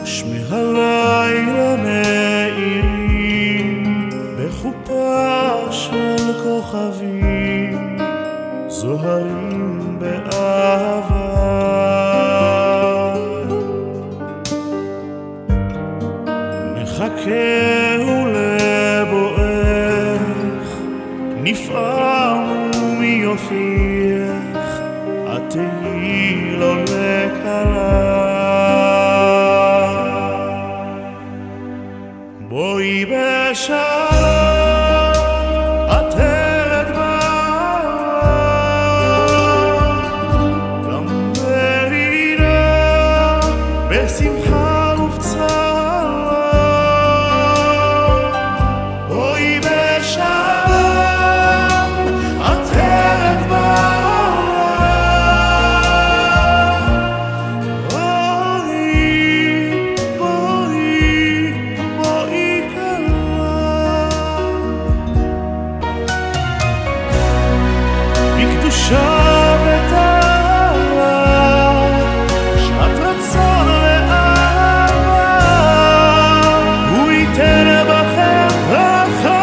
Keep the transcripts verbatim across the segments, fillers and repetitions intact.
שמי הלילה מאירים בחופה של כוכבים זוהרים באהבה. מחכהו לבואך, נפעמו מיופייך, את תהיי לו לכלה. בואי בשלום, עטרת בעולם, גם ברינה, בשמחה ובצער. בואי בשלום, עטרת בעולם, בואי, בואי, בואי כלה. בקדושה וטהרה, שעת רצון לאהבה, הוא ייתן בכם ברכה.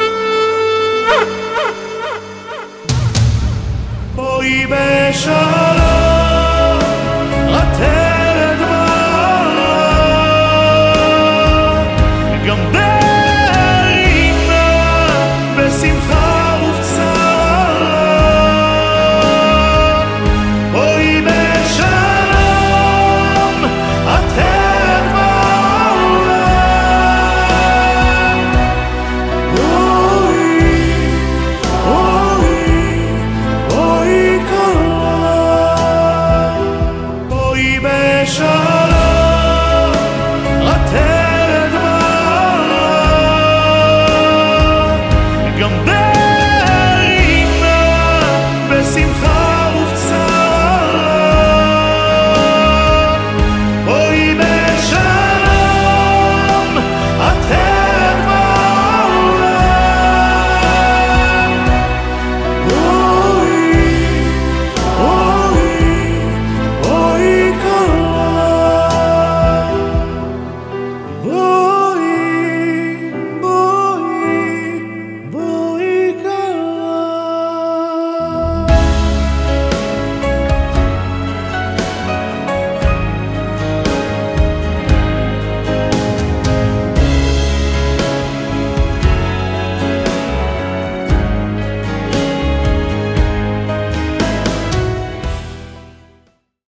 בואי בשלום,